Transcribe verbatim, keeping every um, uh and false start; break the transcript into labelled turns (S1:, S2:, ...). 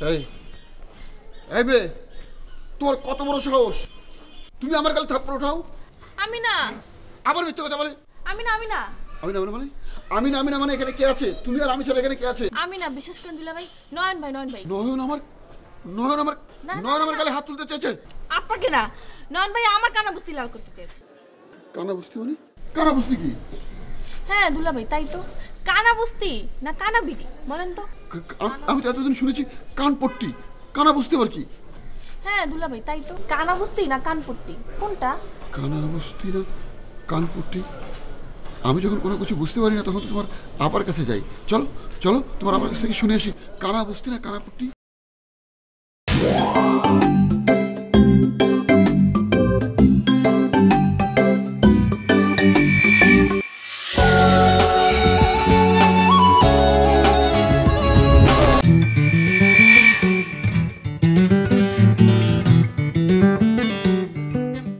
S1: এই এই বে, তোমার কত বড় সাহস, তুমি আমার গালে থাপ্পড় উঠাও?
S2: আমি না।
S1: আবার মিথ্যে কথা বলে।
S2: আমি না আমি না
S1: আমি না মানে আমি না আমি না মানে এখানে কে আছে? তুমি আর আমি ছাড়া এখানে কে আছে?
S2: আমি না, বিশ্বাস করেন দুলা ভাই। নয়ন ভাই, নয়ন ভাই।
S1: নয়ন আমার নয়ন আমার নয়ন আমার গালে হাত তুলতে চেয়েছে।
S2: আপনাকে না, নয়ন ভাই আমার কানা বস্তি লাল করতে চেয়েছে।
S1: কানা বস্তি মানে? কানা বস্তি কি?
S2: হ্যাঁ দুলা ভাই, তাই তো। কানা বস্তি না কানা বিটি বলেন তো?
S1: আমি তো এতদিন শুনেছি কানপট্টি, কানা বস্তি আবার কি?
S2: হ্যাঁ দুলা ভাই, তাই তো। কানা বস্তি না কানপট্টি কোনটা?
S1: কানা বস্তি না কানপট্টি? আমি যখন কোনো কিছু বুঝতে পারি না তখন তো তোমার আপার কাছে যাই। চলো চলো তোমার আমার কাছ থেকে শুনে আসি, কানা বস্তি না কানাপট্টি।